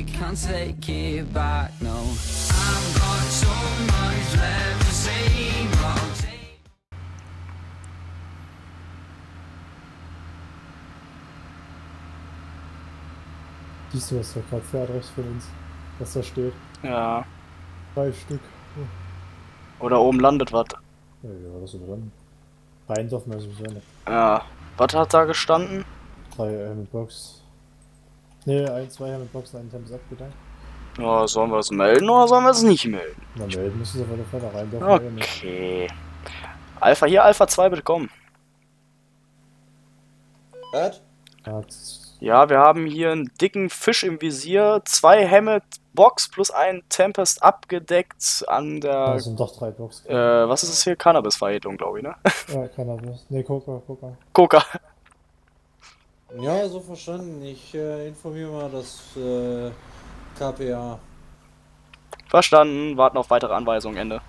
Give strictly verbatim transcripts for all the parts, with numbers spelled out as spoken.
you can't take it back, no. I've got so much left to say, but take... Siehst du, was da gerade fährt rechts von uns? Was da steht? Ja. Drei Stück. Oder oben landet was. Ja, ja, das ist drin. Rein darf man sowieso nicht. Ja. Was hat da gestanden? Drei äh, mit Box. Ne, ein, zwei mit Box, ein Temps abgedankt. Ja, sollen wir es melden oder sollen wir es nicht melden? Na, melden müssen sie auf alle Fälle rein dürfen. wir nicht. Okay. Alpha hier, Alpha zwei, bitte kommen. Was? Ja, das- Ja, wir haben hier einen dicken Fisch im Visier, zwei Hammett Box plus ein Tempest abgedeckt an der, das sind doch drei Box. äh, was ist es hier? Cannabis-Veredelung, glaube ich, ne? Ja, Cannabis. Ne, Coca, Coca. Coca. Ja, so verstanden. Ich äh, informiere mal das äh, K P A. Verstanden, warten auf weitere Anweisungen, Ende.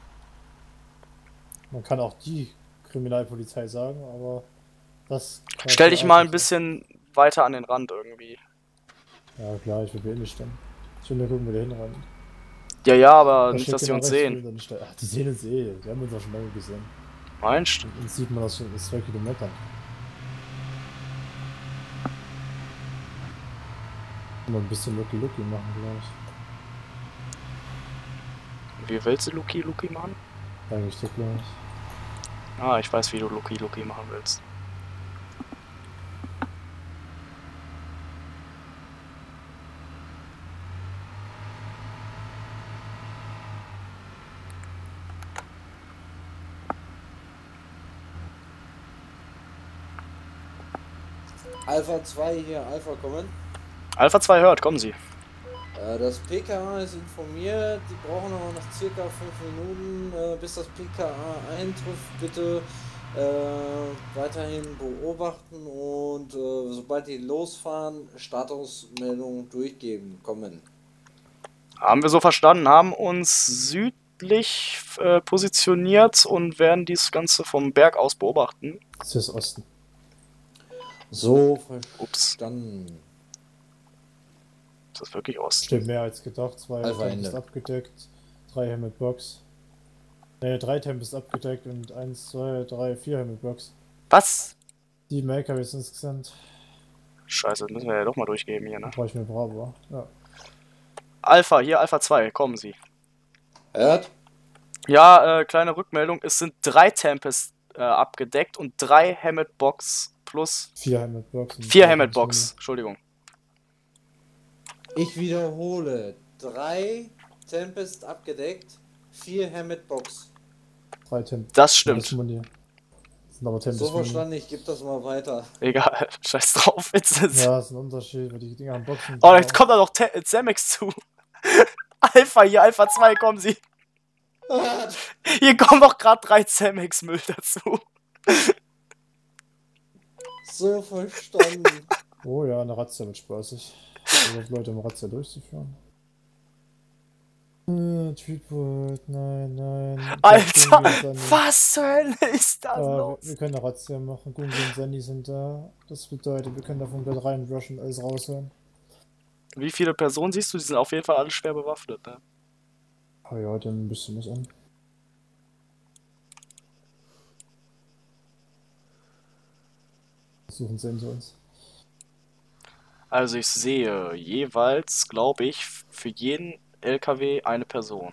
Man kann auch die Kriminalpolizei sagen, aber das... Stell dich mal ein bisschen weiter an den Rand irgendwie. Ja klar, ich will eh nicht stehen. Ich will nur gucken, wo der hinrennt. Ja, ja, aber Da nicht, steht dass sie genau uns rechts sehen. von uns, da- Ach, die sehen uns eh. Die haben uns auch schon lange gesehen. Meinst du? Und sieht man das schon, das ist zwei Kilometer. Mal ein bisschen Lucky Lucky machen, glaube ich. Wie willst du Lucky Lucky machen? Eigentlich doch gleich. Ah, ich weiß, wie du Lucky Lucky machen willst. Alpha zwei hier, Alpha kommen. Alpha zwei hört, kommen Sie. Äh, das P K A ist informiert. Die brauchen aber noch circa fünf Minuten, äh, bis das P K A eintrifft. Bitte äh, weiterhin beobachten und äh, sobald die losfahren, Statusmeldung durchgeben. Kommen. Haben wir so verstanden, haben uns südlich äh, positioniert und werden dies Ganze vom Berg aus beobachten. Das ist Osten. So Ups, verstanden. ist das wirklich Osten? Steht mehr als gedacht. Zwei Alpha Tempest Ende. abgedeckt. Drei Helmet Box. Ne, drei Tempest abgedeckt und eins, zwei, drei, vier Helmet Box. Was? Sieben L K Ws insgesamt. Scheiße, das müssen wir ja doch mal durchgeben hier, ne? Brauche ich mir Bravo. Ja. Alpha, hier Alpha zwei, kommen Sie. Hört? Ja, äh, kleine Rückmeldung, es sind drei Tempest äh, abgedeckt und drei Hammett Box plus Vier Helmet Box. und vier drei Hammett Tempest Box, Entschuldigung. Ich wiederhole. Drei Tempest abgedeckt, vier Hammett Box. Muni. Drei Tempest. Das stimmt. Muni. Das sind aber Tempest. So Muni. verstanden, ich gebe das mal weiter. Egal, scheiß drauf, jetzt ist. Ja, ist ein Unterschied, weil die Dinger haben Boxen. Oh, jetzt kommt da noch Te- Zemex zu. Alpha, hier Alpha zwei, kommen Sie. Hier kommen doch gerade drei Zemex-Müll dazu. So verstanden. Oh ja, eine Razzia mit spaßig. Also Leute, um Razzia durchzuführen. Äh, Tweetbot, nein, nein. Alter, Gungi und Sunny. was zur Hölle ist das Äh, wir, los? wir können eine Razzia machen. Gungi und Sandy sind da. Das bedeutet, wir können davon gleich reinrushen und alles rausholen. Wie viele Personen siehst du? Die sind auf jeden Fall alle schwer bewaffnet, ne? Ah ja, dann müssen wir es an. Suchen sie hinter uns. Also ich sehe jeweils, glaube ich, für jeden L K W eine Person.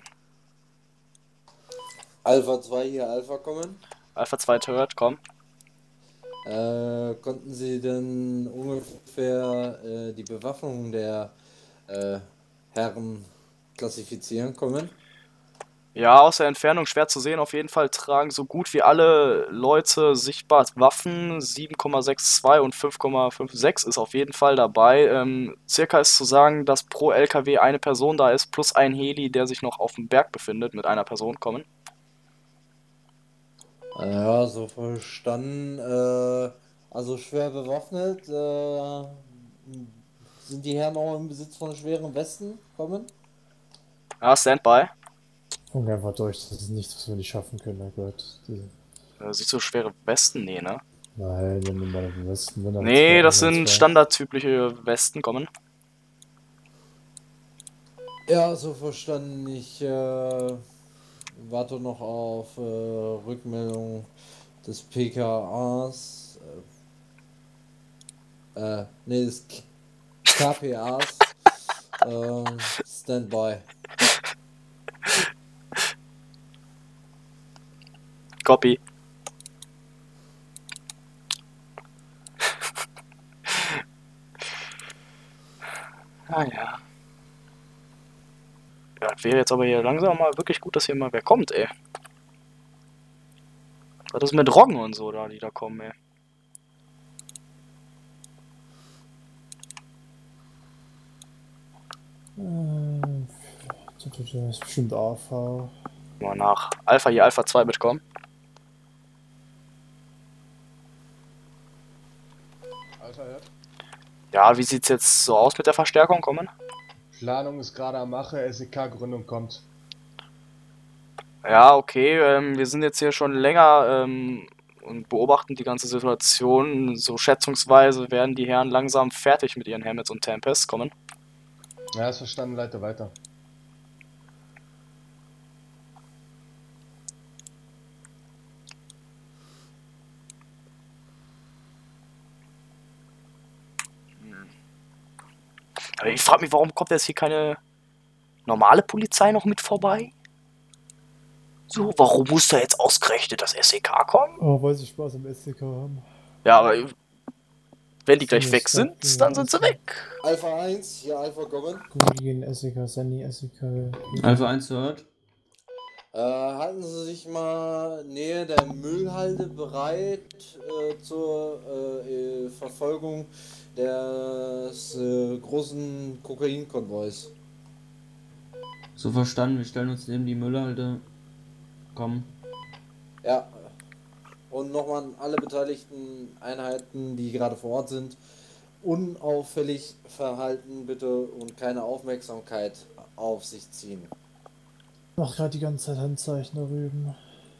Alpha zwei hier, Alpha kommen. Alpha zwei hört, komm. Äh, konnten Sie denn ungefähr äh, die Bewaffnung der äh, Herren klassifizieren? Kommen? Ja, aus der Entfernung schwer zu sehen. Auf jeden Fall tragen so gut wie alle Leute sichtbar Waffen. sieben Komma zweiundsechzig und fünf Komma sechsundfünfzig ist auf jeden Fall dabei. Ähm, circa ist zu sagen, dass pro L K W eine Person da ist, plus ein Heli, der sich noch auf dem Berg befindet, mit einer Person kommen. Ja, so verstanden. Äh, also schwer bewaffnet. Äh, sind die Herren auch im Besitz von schweren Westen? Kommen? Ja, Standby. Gucken wir einfach durch, das ist nichts, was wir nicht schaffen können, oh Gott. Die... Äh, siehst du schwere Westen? Nee, ne? Nein, wenn wir mal den Westen... Wenn da Nee, zwei- das wenn da sind zwei- standardtypische Westen kommen. Ja, so verstanden. Ich äh, warte noch auf äh, Rückmeldung des P K As. Äh, äh, nee, des K KPAs. ähm, Standby. Copy. Ah ja. Ja, das wäre jetzt aber hier langsam mal wirklich gut, dass hier mal wer kommt, ey. Was ist mit Roggen und so da, die da kommen, ey? Äh, das ist bestimmt A V. Mal nach Alpha hier, Alpha zwei mitkommen. Alter, hört. Ja, wie sieht's jetzt so aus mit der Verstärkung? Kommen? Planung ist gerade am Mache, S E K-Gründung kommt. Ja, okay, ähm, wir sind jetzt hier schon länger ähm, und beobachten die ganze Situation. So schätzungsweise werden die Herren langsam fertig mit ihren Helmets und Tempests kommen. Ja, ist verstanden, leite weiter. Aber ich frage mich, warum kommt jetzt hier keine normale Polizei noch mit vorbei? So, warum muss da jetzt ausgerechnet das S E K kommen? Oh, weil sie Spaß am S C K haben. Ja, aber wenn die gleich Ziemlich weg stark sind, gegen dann sind sie S C K. weg. Alpha eins, hier Alpha kommen. Gut gegen S C K, Sandy, S C K. Alpha eins hört. Äh, halten Sie sich mal nähe der Müllhalde bereit äh, zur äh, äh, Verfolgung des äh, großen Kokainkonvois. So verstanden, wir stellen uns neben die Müllhalde. Komm. Ja. Und nochmal an alle beteiligten Einheiten, die gerade vor Ort sind, unauffällig verhalten bitte und keine Aufmerksamkeit auf sich ziehen. Mach gerade die ganze Zeit Handzeichen da drüben.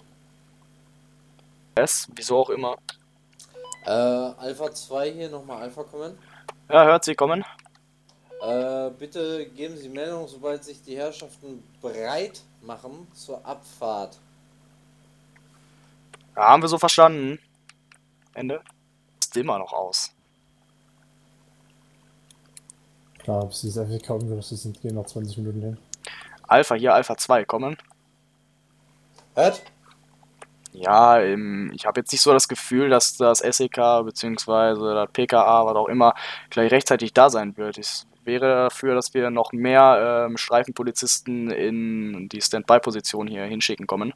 Es, wieso auch immer. Äh, Alpha zwei hier, nochmal Alpha kommen. Ja, hört sie kommen. Äh, bitte geben Sie Meldung, sobald sich die Herrschaften bereit machen zur Abfahrt. Ja, haben wir so verstanden. Ende. Ist immer noch aus. Klar, bis die S C K umgerüstet sind, gehen noch zwanzig Minuten hin. Alpha hier, Alpha zwei kommen. Hört? Ja, ähm, ich habe jetzt nicht so das Gefühl, dass das S E K bzw. das P K A, was auch immer, gleich rechtzeitig da sein wird. Ich wäre dafür, dass wir noch mehr ähm, Streifenpolizisten in die Standby-Position hier hinschicken kommen.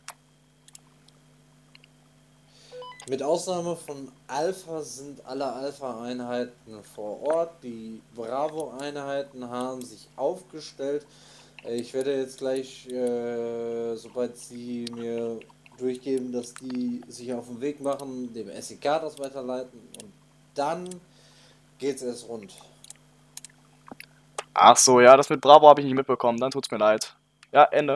Mit Ausnahme von Alpha sind alle Alpha-Einheiten vor Ort. Die Bravo-Einheiten haben sich aufgestellt. Ich werde jetzt gleich, äh, sobald sie mir durchgeben, dass die sich auf den Weg machen, dem S E K das weiterleiten und dann geht's erst rund. Ach so, ja, das mit Bravo habe ich nicht mitbekommen, dann tut's mir leid. Ja, Ende.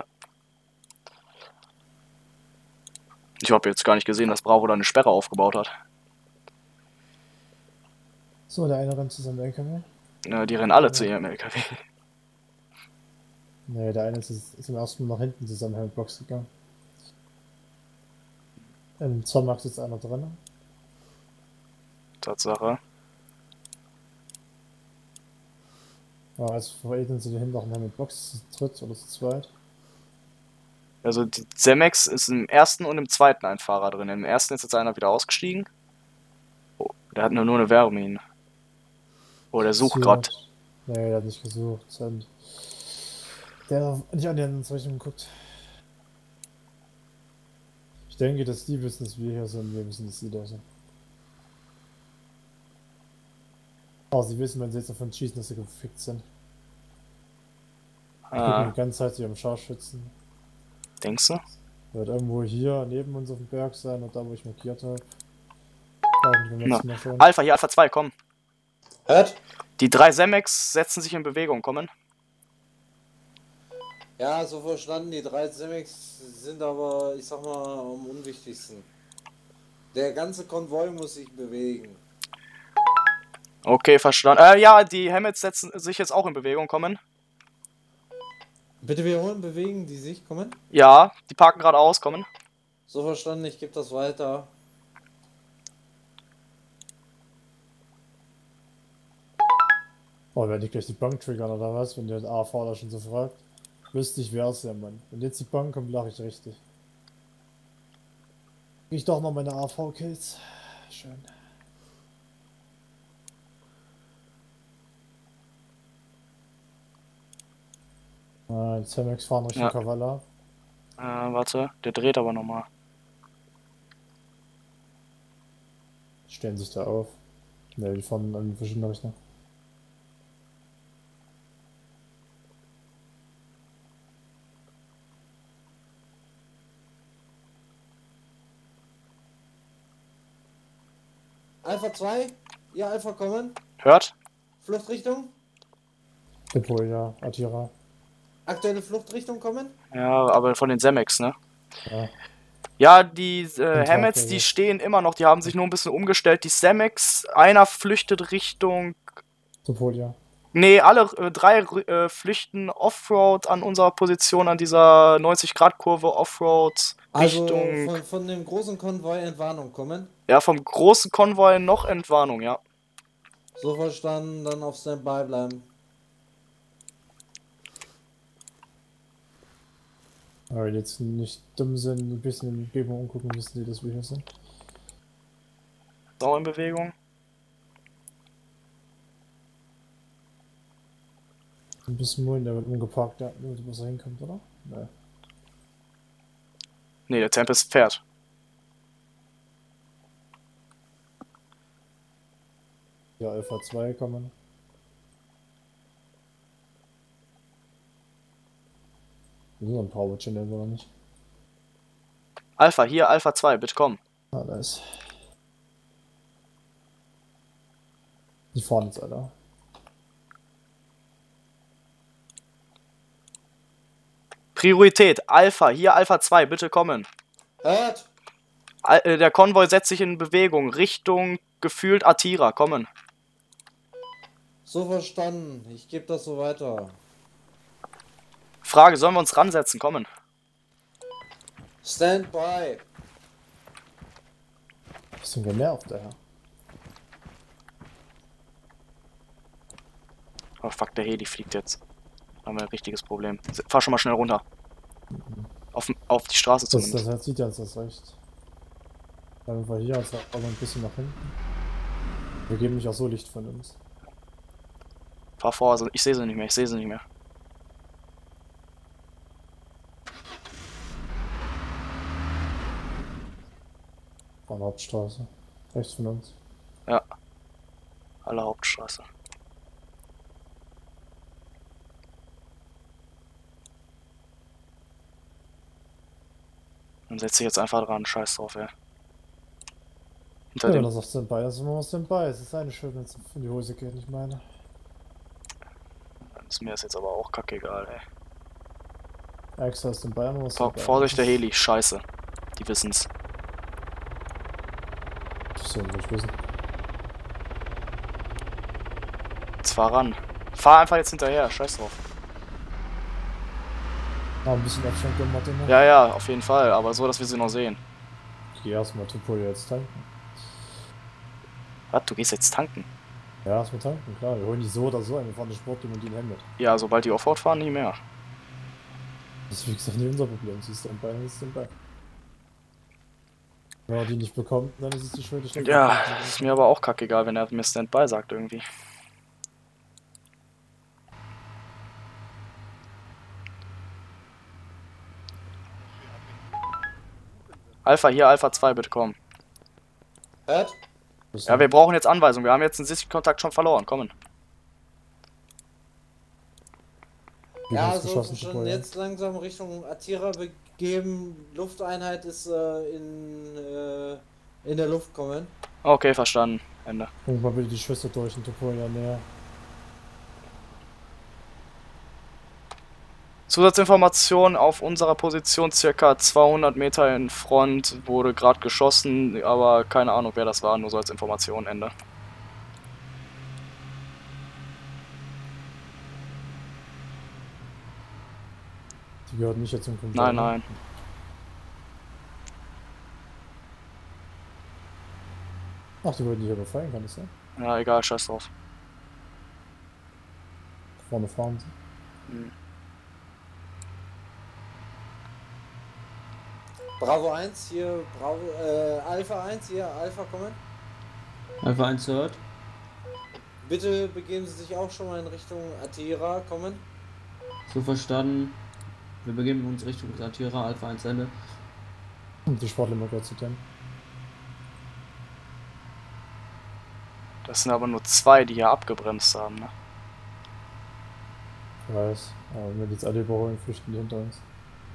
Ich habe jetzt gar nicht gesehen, dass Bravo da eine Sperre aufgebaut hat. So, der eine rennt zu seinem L K W. Ja, die rennen alle zu ihrem L K W. Nee, der eine ist, ist im ersten Mal nach hinten zu seinem Helmbox gegangen. Im Zormax ist einer drin. Tatsache. Ja, also veredeln sie dahin noch einen Helmbox zu dritt oder zu zweit. Also die Zemex ist im ersten und im zweiten ein Fahrer drin. Im ersten ist jetzt einer wieder ausgestiegen. Oh, der hat nur, nur eine Wärme. Oh, der sucht gerade. Nee, der hat nicht gesucht. Und der hat nicht an die anderen Richtung geguckt. Ich denke, dass die wissen, dass wir hier sind. Wir wissen, dass sie da sind. Aber sie wissen, wenn sie jetzt davon schießen, dass sie gefickt sind. Die gucken Ah, die ganze Zeit zu ihrem Scharfschützen. denkst du? Der wird irgendwo hier neben uns auf dem Berg sein und da, wo ich markiert habe. Da haben wir beim letzten Mal schon. Alpha hier, Alpha zwei, komm. Hört? Die drei Zemex setzen sich in Bewegung, kommen. Ja, so verstanden, die drei Zemex sind aber, ich sag mal, am unwichtigsten. Der ganze Konvoi muss sich bewegen. Okay, verstanden. Äh, ja, die Helmets setzen sich jetzt auch in Bewegung, kommen. Bitte wiederholen, bewegen die sich, kommen? Ja, die parken gerade aus, kommen. So verstanden, ich gebe das weiter. Oh, wenn die gleich die Bank triggern oder was, wenn der A V da schon so fragt. Wüsste ich, wer es ja, Mann. Wenn jetzt die Bank kommt, lache ich richtig. Krieg ich doch noch meine A V-Kills. Schön. Ah, die Zemex fahren Richtung Ja. Kavala. Äh, warte, der dreht aber nochmal. Stellen sich da auf. Ne, die fahren in verschiedene Richtungen. Alpha zwei, ja, Alpha kommen. Hört? Fluchtrichtung. Depot, ja, Atira. Aktuelle Fluchtrichtung kommen. Ja, aber von den Zemex, ne? Ja. Ja, die äh, Tag, Hammets, ja, die ja. stehen immer noch, die haben sich nur ein bisschen umgestellt. Die Zemex, einer flüchtet Richtung. Depot, ja. Nee, alle äh, drei äh, flüchten Offroad an unserer Position, an dieser neunzig Grad Kurve Offroad Also Richtung. von, von dem großen Konvoi Entwarnung kommen. Ja, vom großen Konvoi noch Entwarnung, ja. So verstanden, dann auf Standby bleiben. Aber wenn die jetzt nicht dumm sind, ein bisschen in die Umgebung umgucken, wissen die, dass wir hier sind. Sau in Bewegung. Ein bisschen Moin, der wird umgeparkt, ja, nur dass er hinkommt, oder? Ne. Nee, der Tempest fährt. Ja, Alpha zwei kommen. Wir sind ein Power Channel, oder nicht? Alpha, hier, Alpha zwei, bitte komm. Ah, da ist. Die fahren jetzt, Alter. Priorität, Alpha, hier Alpha zwei, bitte kommen. Hört! Al äh, der Konvoi setzt sich in Bewegung, Richtung gefühlt Atira, kommen. So verstanden, ich gebe das so weiter. Frage, sollen wir uns ransetzen, kommen. Standby. Bisschen genervt, Alter. Oh fuck, der Heli fliegt jetzt. Da haben wir ein richtiges Problem. Fahr schon mal schnell runter. Auf, auf die Straße Das, zumindest. das sieht ja uns das recht. Dann war hier also aber ein bisschen nach hinten. Wir geben nicht auch so Licht von uns. Fahr vor, also ich sehe sie nicht mehr, ich sehe sie nicht mehr. An der Hauptstraße. Rechts von uns. Ja. Alle Hauptstraße. Dann setze ich jetzt einfach dran, scheiß drauf, ey. Hinter Ja, dem. das ist Standby, das ist immer Standby. Es ist eine schön, wenn es in die Hose geht, ich meine. Ist mir das jetzt aber auch kackegal, ey. Extra Standby, immer was Vor- Standby. Vorsicht, der Heli, scheiße. Die wissen's. Das soll ich nicht wissen. Jetzt fahr ran. Fahr einfach jetzt hinterher, scheiß drauf. Ah, ein bisschen Abstand gemacht, immer. Ja, ja, auf jeden Fall, aber so, dass wir sie noch sehen. Ich geh erstmal Tupol jetzt tanken. Was, du gehst jetzt tanken? Ja, erstmal tanken, klar. Wir holen die so oder so ein, wir fahren eine Sportteam und die nehmen mit. Ja, sobald die Offroad fahren, nie mehr. Das ist wie gesagt nicht unser Problem, sie ist Standby, dann ist Standby. Wenn man die nicht bekommt, dann ist es die Schuld. der Ja, Standby. ist mir aber auch kackegal, wenn er mir Standby sagt irgendwie. Alpha, hier Alpha zwei, bitte kommen. Hört? Ja, wir brauchen jetzt Anweisungen. Wir haben jetzt den Sichtkontakt schon verloren. Kommen. Wie Ja, hast du so geschossen, schon Tupol, ja? jetzt langsam Richtung Atira begeben. Lufteinheit ist äh, in, äh, in der Luft kommen. Okay, verstanden. Ende. Irgendwann will die Schüsse durch den Tupol ja näher. Zusatzinformation auf unserer Position, circa zweihundert Meter in Front, wurde gerade geschossen, aber keine Ahnung, wer das war, nur so als Information, Ende. Die gehört nicht jetzt zum Konvoi. Nein, nein. Ach, die wollten dich überfallen, kann das sein? Ja, egal, scheiß drauf. Vorne fahren sie. Hm. Bravo eins, hier, Bravo, äh, Alpha eins, hier, Alpha, kommen. Alpha eins hört. Bitte begeben Sie sich auch schon mal in Richtung Atira, kommen. So verstanden. Wir begeben uns Richtung Satira, Alpha eins Ende. Und die Sportler mal kurz zu dem. Das sind aber nur zwei, die hier abgebremst haben, ne? Ich weiß. Aber wenn wir jetzt alle überholen, flüchten die hinter uns.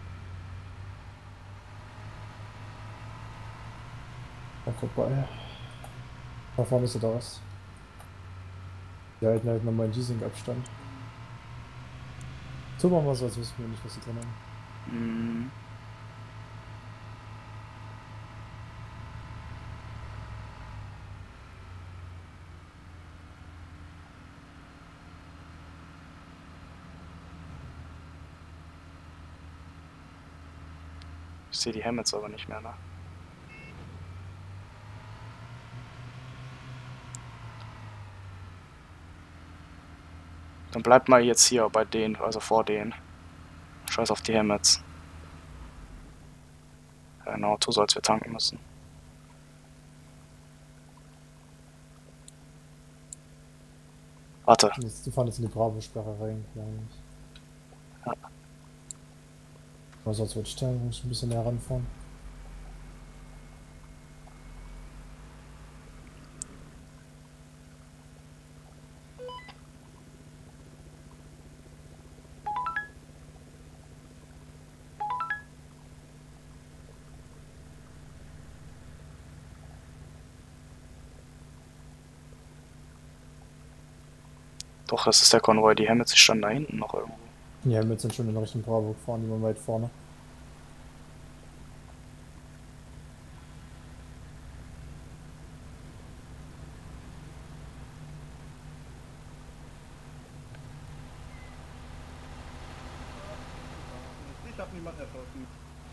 Da vorbei. Da vorne ist er da was. Die halten halt nochmal einen Giesing-Abstand. So machen wir so, als wissen wir nicht, was sie drin haben. Hm. Ich sehe die Helmets aber nicht mehr, ne? Dann bleibt mal jetzt hier bei denen, also vor denen. Scheiß auf die Helmets. Ja, ein Auto soll, als wir tanken müssen. Warte. Jetzt, die fahren jetzt in die Bravo-Sperre rein, glaube ich. Ja. Was soll's wird stellen, muss ich ein bisschen näher ranfahren. Doch, das ist der Konvoi. Die Helmets, die standen da hinten noch irgendwo. Die Helmets sind schon in Richtung Bravo gefahren, die waren weit vorne. Ich hab niemanden erschossen.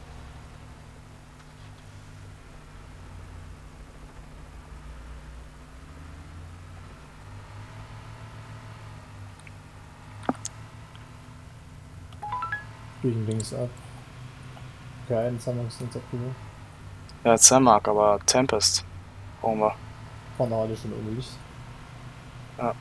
Biegen links ab. Okay, einen haben wir uns links abgeholt. Ja, Zermark, aber Tempest. Brauchen wir. Vorne alle schon ohne Licht. Ja.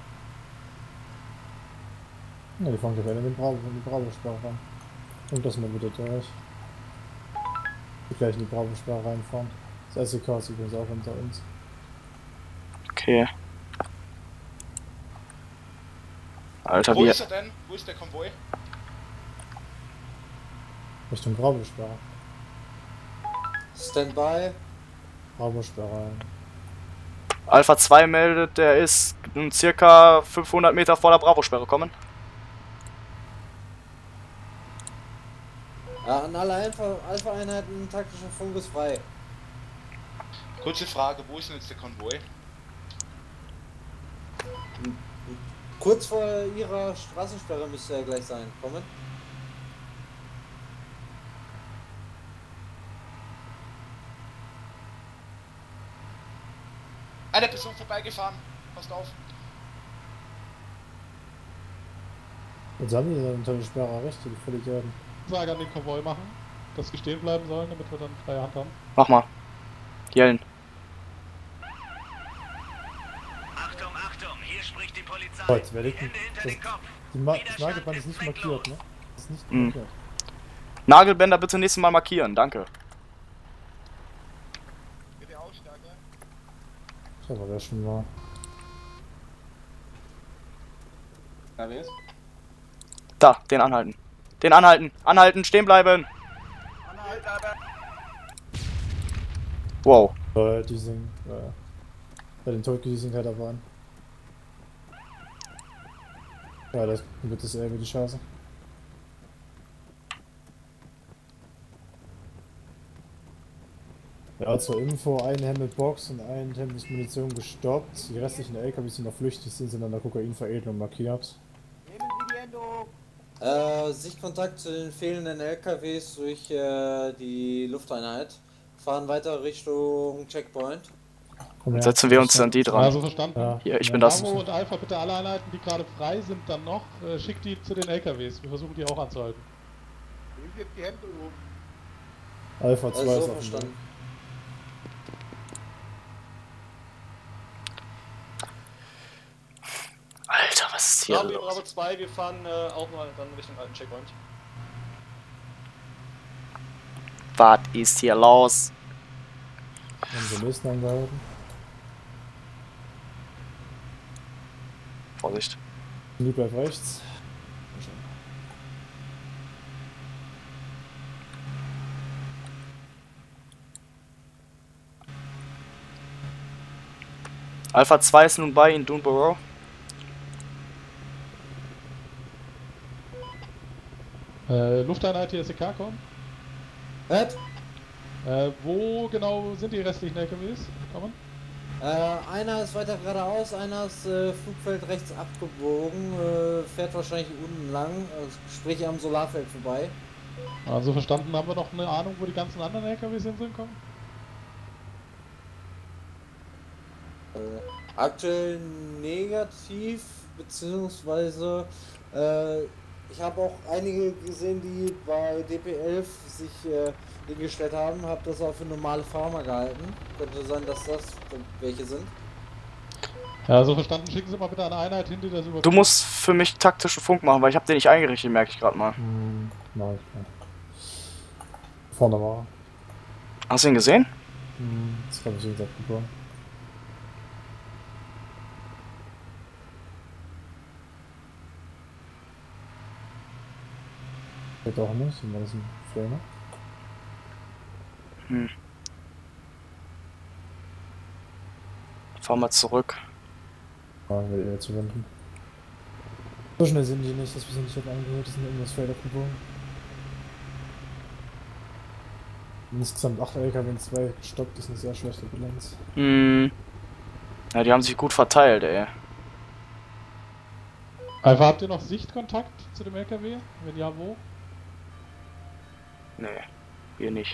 Ja, die fahren gerade in den Bravo, in die Bravo-Sperre rein. Und das mal wieder durch. Die gleich in die Bravo-Sperre reinfahren. Das S E K ist übrigens auch hinter uns. Okay. Alter, Wo wie. ist er denn? Wo ist der Konvoi? Richtung Bravo-Sperre. Standby. Bravo-Sperre. Alpha zwei meldet, der ist nun circa fünfhundert Meter vor der Bravo-Sperre kommen. Ja, an alle Alpha- Alpha-Einheiten taktischer Funk ist frei. Kurze Frage, wo ist denn jetzt der Konvoi? Kurz vor ihrer Straßensperre müsste er gleich sein. Kommen. Eine Person vorbeigefahren. Passt auf. Jetzt haben die dann unter die Sperre errichtet, die Vollidioten. Sage an den Konvoi machen, dass wir stehen bleiben sollen, damit wir dann freie Hand haben. Mach mal. Yellen. Achtung, Achtung, hier spricht die Polizei. Oh, jetzt werde ich Hände hinter das, den Kopf. die Ma das Widerstand Nagelband ist ist nicht zwecklos. markiert, ne? Das ist nicht Mhm. markiert. Nagelbänder bitte nächstes Mal markieren, danke. Bitte aussteigen. Das war der schon mal. Da wer ist? Da, den anhalten. Den anhalten. Anhalten, stehen bleiben. Wow. Äh, die sind, äh, bei den Totgesiegen halt aber an. Ja, das wird das irgendwie die Chance. Ja, zur Info, ein Helmet Box und ein Helmet Munition gestoppt. Die restlichen L K Ws, die noch flüchtig sind, sind an der Kokainveredelung markiert. Nehmen Sie die Hände hoch. Äh, Sichtkontakt zu den fehlenden L K Ws durch äh, die Lufteinheit. Fahren weiter Richtung Checkpoint. Komm Dann her, setzen wir uns komm an die dran. Also verstanden. Ja. Hier, ich Ja, bin das. Bravo und Alpha, bitte alle Einheiten, die gerade frei sind, dann noch, äh, schickt die zu den L K Ws. Wir versuchen die auch anzuhalten. Alpha zwei Also ist so auf dem Weg. verstanden. Alter, was ist hier Bravo, los? Bravo zwei, wir fahren äh, auch mal dann Richtung alten Checkpoint. Was ist hier los? Haben wir nächsten angehalten. Vorsicht. Die bleibt rechts. Alpha zwei ist nun bei in Dunborough. Äh, Lufteinheit, hier S E K kommen. Was? Äh, wo genau sind die restlichen L K Ws? Kommen? Äh, einer ist weiter geradeaus, einer ist äh, Flugfeld rechts abgebogen, äh, fährt wahrscheinlich unten lang, äh, sprich am Solarfeld vorbei. Also verstanden, haben wir noch eine Ahnung, wo die ganzen anderen L K Ws hin sind, kommen? Äh, aktuell negativ, beziehungsweise äh, ich habe auch einige gesehen, die bei D P elf sich äh, hingestellt haben, habe das auch für normale Farmer gehalten. Könnte sein, dass das welche sind. Ja, also verstanden, schicken Sie mal bitte eine Einheit hin, die das über... Du musst für mich taktischen Funk machen, weil ich habe den nicht eingerichtet, merke ich gerade mal. Hm, nein, nein. Vorne war er. Hast du ihn gesehen? Hm, das habe ich wie gesagt bekommen. Geht auch nicht, das ist ein Flamer. Hm. Fahr mal zurück. Ja, will eher zu wenden. So schnell sind die nicht, dass wir sie nicht angehört, die sind irgendwas Feld abgebogen. Insgesamt acht L K W und zwei gestoppt, das ist eine sehr schlechte Bilanz. Hm. Ja, die haben sich gut verteilt, ey. Alpha, habt ihr noch Sichtkontakt zu dem L K W? Wenn ja, wo? Nee, hier nicht.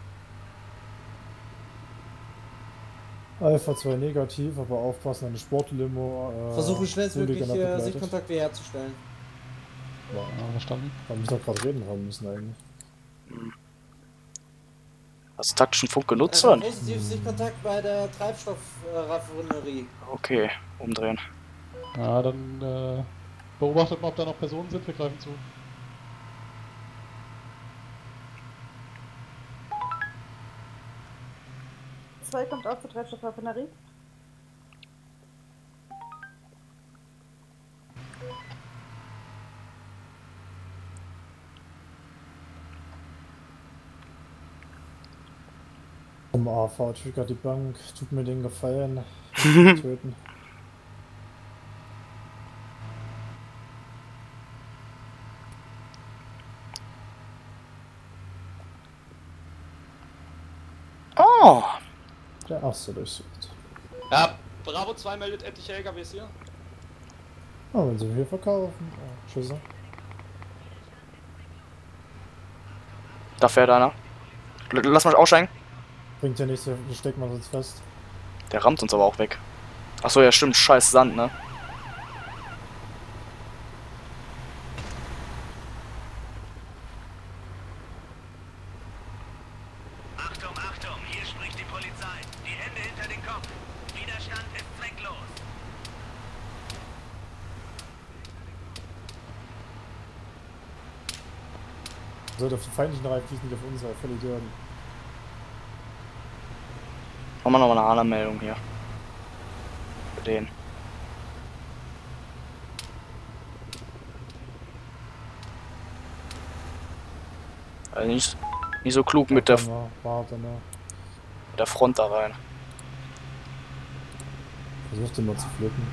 Alpha zwei negativ, aber aufpassen an die Sportlimo. Äh, Versuchen schnellstmöglich Hooligan äh, abgegleitet. Sichtkontakt wiederherzustellen. Ja, verstanden. Da müssen wir gerade reden haben müssen eigentlich. Hast du taktischen Funk genutzt, Äh, oder? positiv Sichtkontakt bei der Treibstoffraffinerie. Okay, umdrehen. Ja, dann äh, beobachtet mal, ob da noch Personen sind, wir greifen zu. zwei kommt auch zur Treibstoffraffinerie. Um A V triggert die Bank, tut mir den Gefallen. Töten. Oh! Der erste durchsucht. Ja, Bravo zwei meldet etliche L K Ws hier. Oh, wenn sie hier verkaufen. Oh, Schüsse. Da fährt einer. L lass mal aussteigen. Bringt ja nichts, wir stecken wir sonst fest. Der rammt uns aber auch weg. Achso, ja stimmt, scheiß Sand, ne? Achtung, Achtung, hier spricht die Polizei. Die Hände hinter den Kopf. Widerstand ist zwecklos. Sollte auf die feindlichen Reifen fließen, nicht auf unsere, voll Idioten. Machen wir nochmal eine andere Meldung hier. Für den. Also nicht, nicht so klug mit der, Warte mal, warte mal. mit der Front da rein. Versuch den mal zu flippen.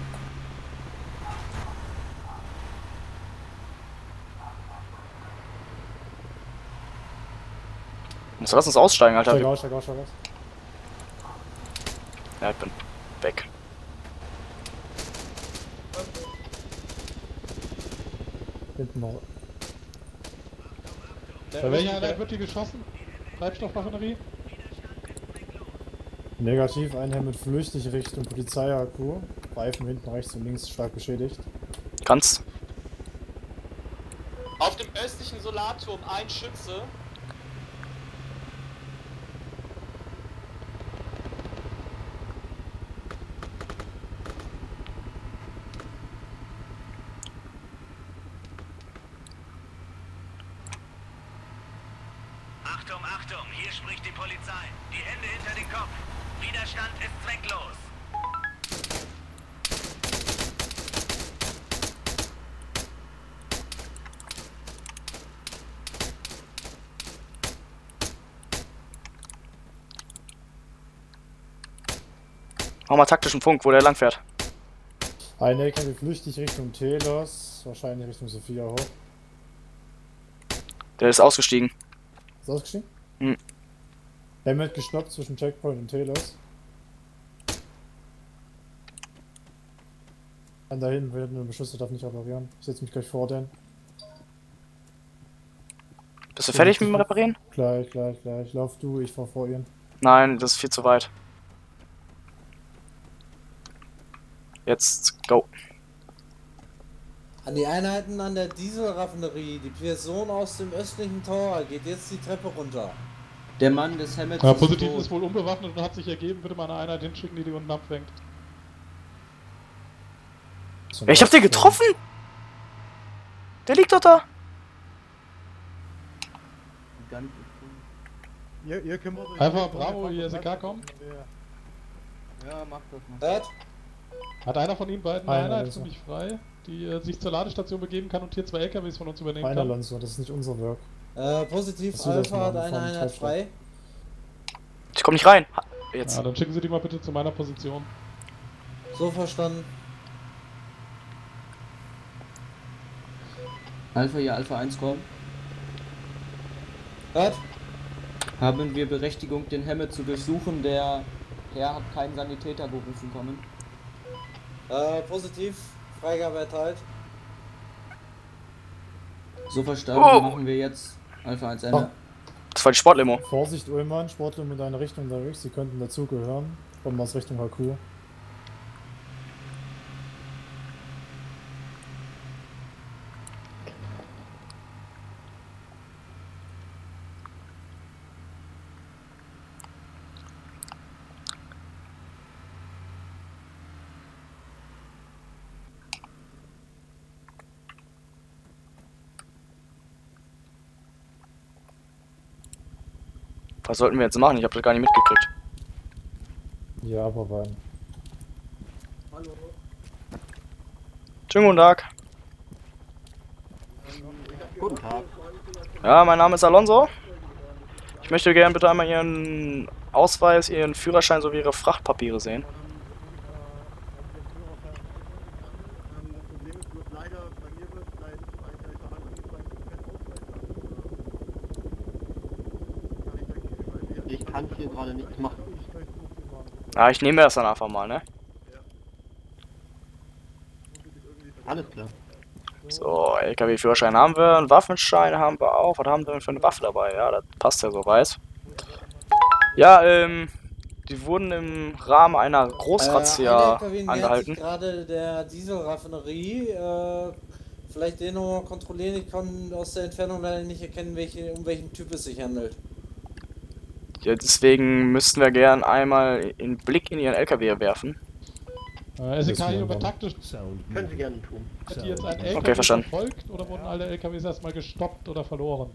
Muss lass uns aussteigen, Alter. Steig Wir- aus, steig aus, steig aus. Ja, ich bin weg. Hinten noch. Der Bei welcher östliche- Einheit wird hier geschossen? Treibstoffraffinerie? Negativ, ein Helmet flüchtig Richtung Polizei-A Q. Reifen hinten rechts und links stark beschädigt. Kannst. Auf dem östlichen Solarturm ein Schütze. Achtung, Achtung, hier spricht die Polizei. Die Hände hinter den Kopf. Widerstand ist zwecklos. Mach mal taktischen Funk, wo der lang fährt. Ein L K W flüchtig Richtung Telos, wahrscheinlich Richtung Sophia hoch. Der ist ausgestiegen. Ist ausgestiegen? Hm. Helmet gestoppt zwischen Checkpoint und Telos. An da hinten wird nur Beschuss, der darf nicht reparieren. Ich setze mich gleich vor den. Bist du fertig mit dem Reparieren? Gleich, gleich, gleich. Lauf du, ich fahr vor ihn. Nein, das ist viel zu weit. Jetzt, go. An die Einheiten an der Dieselraffinerie. Die Person aus dem östlichen Tor geht jetzt die Treppe runter. Der Mann des Hammets Ja, ist positiv tot. ist wohl unbewaffnet und hat sich ergeben. Bitte mal eine Einheit hinschicken, die die unten abfängt. Ja, ich hab den getroffen! Der liegt doch da! Ihr, ihr kümmert euch Einfach Bravo, I S E K kommen. Ja, macht das mal. Ed? Hat einer von Ihnen beiden eine Einer, Einheit also. für mich frei, die äh, sich zur Ladestation begeben kann und hier zwei L K Ws von uns übernehmen Einer kann? Lanzo, das ist nicht unser Werk. Äh, positiv, Was will das Alpha hat machen eine vom Einheit Treibstoff? frei. Ich komm nicht rein. Ha- Jetzt. Ja, dann schicken Sie die mal bitte zu meiner Position. So verstanden. Alpha, ja, Alpha eins kommen. Ed? Haben wir Berechtigung, den Hammett zu durchsuchen? Der Herr hat keinen Sanitäter berufen kommen. Äh, positiv, Freigabe erteilt. So verstanden, Oh. machen wir jetzt Alpha eins Ende. Das war die Sportlimo. Vorsicht, Ullmann, Sportlimo in deine Richtung unterwegs, sie könnten dazugehören. Kommen aus Richtung H Q. Was sollten wir jetzt machen? Ich habe das gar nicht mitgekriegt. Ja, aber beiden. Schönen guten Tag. Guten Tag. Ja, mein Name ist Alonso. Ich möchte gerne bitte einmal Ihren Ausweis, Ihren Führerschein sowie Ihre Frachtpapiere sehen. Ich kann hier gerade nichts machen. Ja, ich nehme das dann einfach mal, ne? Alles klar. So, L K W-Führerschein haben wir, einen Waffenschein haben wir auch. Was haben wir denn für eine Waffe dabei? Ja, das passt ja soweit. Ja, ähm, die wurden im Rahmen einer Großrazzia äh, ein L K W nähert angehalten. sich gerade der Dieselraffinerie. Äh, vielleicht den nochmal kontrollieren. Ich kann aus der Entfernung leider nicht erkennen, welche, um welchen Typ es sich handelt. Ja, deswegen müssten wir gern einmal einen Blick in Ihren L K W werfen. Äh, S E K Das hier wäre über dann- taktisch. Können Sie gerne tun. Hat die jetzt ein L K W Okay, verstanden. verfolgt oder wurden alle L K Ws erstmal gestoppt oder verloren?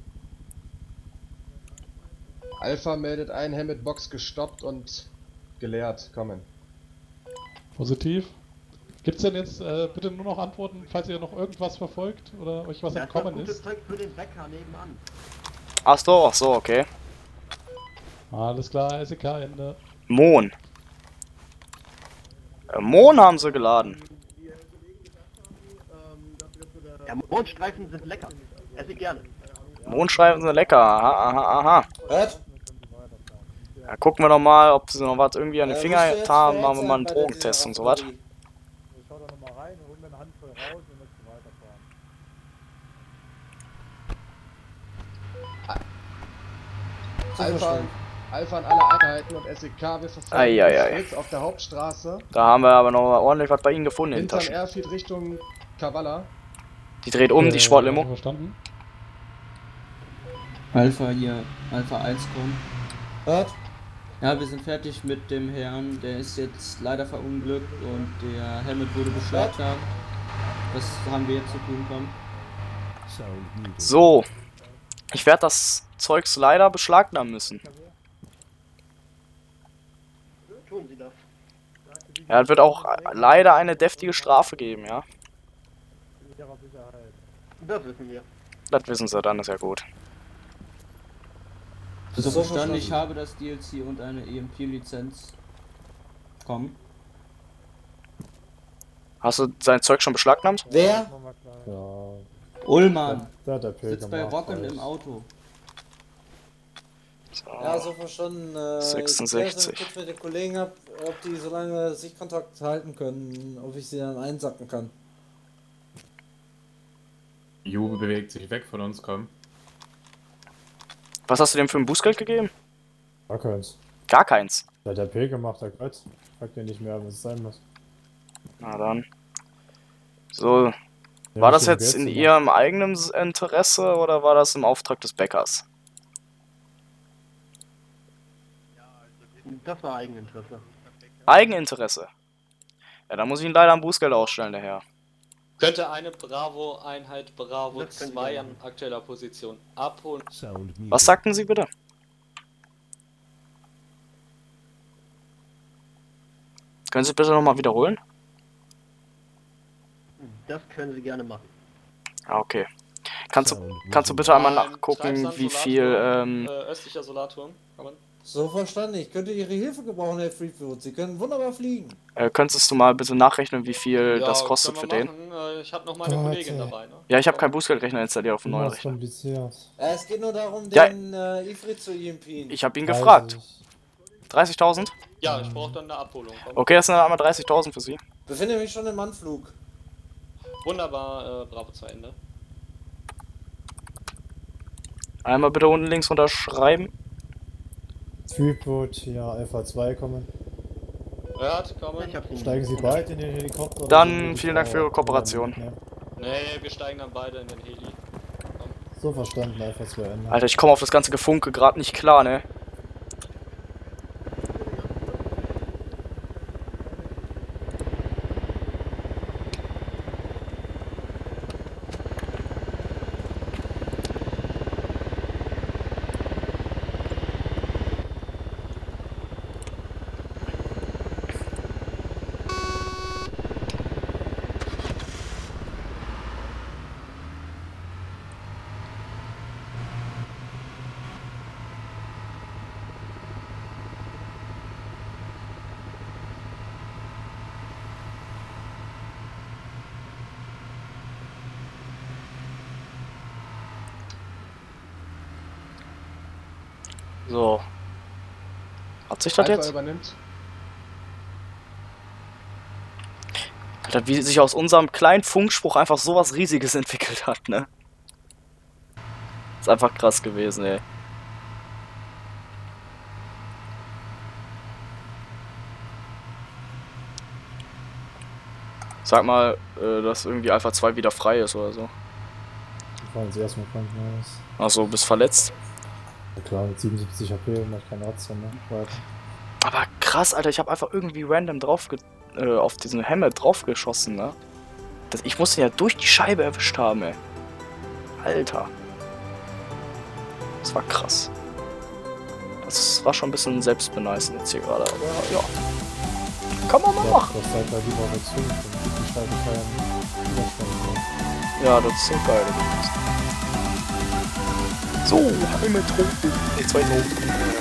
Alpha meldet ein, Hammett Box gestoppt und geleert. Kommen. Positiv. Gibt's denn jetzt äh, bitte nur noch Antworten, falls ihr noch irgendwas verfolgt oder euch was Das ist doch entkommen gutes ist? Zeug für den Bäcker nebenan. Ach so, ach so, okay. Alles klar, S E K Ende. Mohn. Äh, Mohn haben sie geladen. Ja, Mondstreifen sind lecker. Esse ich gerne. Mondschreiben sind lecker. Aha, aha, aha. Ed? Ja, gucken wir doch mal, ob sie noch was irgendwie an den Äh, Finger musst du jetzt haben. vor Ort Machen wir mal einen sein bei der Drogentest und so was. Dieselraffinerie? Ich schau da nochmal rein, hol mir eine Handvoll raus und möchte weiterfahren. Alpha, Alpha an alle Einheiten und S E K, wir verfolgen Eieiei. jetzt auf der Hauptstraße. Da haben wir aber noch ordentlich was bei Ihnen gefunden in den Hinterm Taschen. Airfield Richtung Kavala. Die dreht um, die Sportlimo. Verstanden? Alpha hier, Alpha eins kommt. Was? Ja, wir sind fertig mit dem Herrn, der ist jetzt leider verunglückt und der Helmet wurde beschlagnahmt. Was haben wir jetzt zu tun, komm? So. Ich werde das Zeugs leider beschlagnahmen müssen. Tun Sie das. Ja, es wird auch leider eine deftige Strafe geben, ja. Das wissen wir. Das wissen sie, dann ist ja gut. So verstanden, ich habe das D L C und eine E M P-Lizenz. Komm. Hast du sein Zeug schon beschlagnahmt? Wer? Ja. Ullmann Da hat der Pilger sitzt bei gemacht, Rocken alles. im Auto. Ja, so verstanden. Äh, sechsundsechzig. Ich kurz mit den Kollegen ab, ob die so lange Sichtkontakt halten können, ob ich sie dann einsacken kann. Juve bewegt sich weg von uns, komm. Was hast du dem für ein Bußgeld gegeben? Gar keins. Gar keins. Da hat der Pilger gemacht, der Kreuz. Fragt ja nicht mehr, was es sein muss. Na dann. So. Ja, War das stimmt, jetzt in gemacht. Ihrem eigenen Interesse oder war das im Auftrag des Bäckers? Das war Eigeninteresse. Eigeninteresse? Ja, da muss ich Ihnen leider ein Bußgeld ausstellen, der Herr. Könnte eine Bravo-Einheit Bravo Das können zwei wir an aktueller Position abholen. Was sagten Sie bitte? Können Sie bitte nochmal wiederholen? Das können Sie gerne machen. Ah, okay. Kannst du, kannst du bitte einmal Ein nachgucken, Treibsand, wie Solarturm, viel, ähm, Äh, östlicher Solarturm. Kann man. So verstanden. Ich könnte Ihre Hilfe gebrauchen, Herr Freefood. Sie können wunderbar fliegen. äh, könntest du mal bitte nachrechnen, wie viel Ja, das kostet für können wir den? machen. Äh, Ich habe noch meine Gott, Kollegin ey. dabei. Ne? Ja, ich habe keinen Bußgeldrechner installiert auf dem neuen Immer Rechner. kompliziert. Äh, es geht nur darum, Ja. den äh, Ifrit zu E M P. Ich habe ihn gefragt. dreißig. dreißigtausend? Ja, ich brauche dann eine Abholung. Komm. Okay, das sind dann einmal dreißigtausend für Sie. Befinde mich schon im Anflug. Wunderbar, äh, Bravo zu Ende. Einmal bitte unten links unterschreiben. Freeboot, ja, Alpha zwei kommen. Hört, kommen. Ich hab's Ihnen. Steigen Sie beide in den Helikopter? oder Dann sollen wir die vielen Dank Frau für Ihre Kooperation. mitnehmen? Nee, wir steigen dann beide in den Heli. So verstanden, Alpha zwei Ende. Alter, ich komme auf das ganze Gefunke gerade nicht klar, ne? So. Hat sich das Alpha jetzt? übernimmt. Alter, wie sich aus unserem kleinen Funkspruch einfach sowas Riesiges entwickelt hat, ne? Ist einfach krass gewesen, ey. Sag mal, äh, dass irgendwie Alpha zwei wieder frei ist oder so. Wir fahren jetzt erstmal Krankenhaus. Achso, bist verletzt. Ja klar, mit siebenundsiebzig H P macht kein Arzt mehr. Weiter. Aber krass, Alter, ich habe einfach irgendwie random drauf äh, auf diesen Helmet draufgeschossen, ne? Das, ich musste ja durch die Scheibe erwischt haben, ey. Alter. Das war krass. Das war schon ein bisschen selbstbeneisend jetzt hier gerade, aber ja. Kann man mal Ja, machen. das seid da lieber dazu. Und die Scheibe keinen Widerstand. Ja, das ist so geil gewesen. So, Helmet hoch. Die zwei hoch.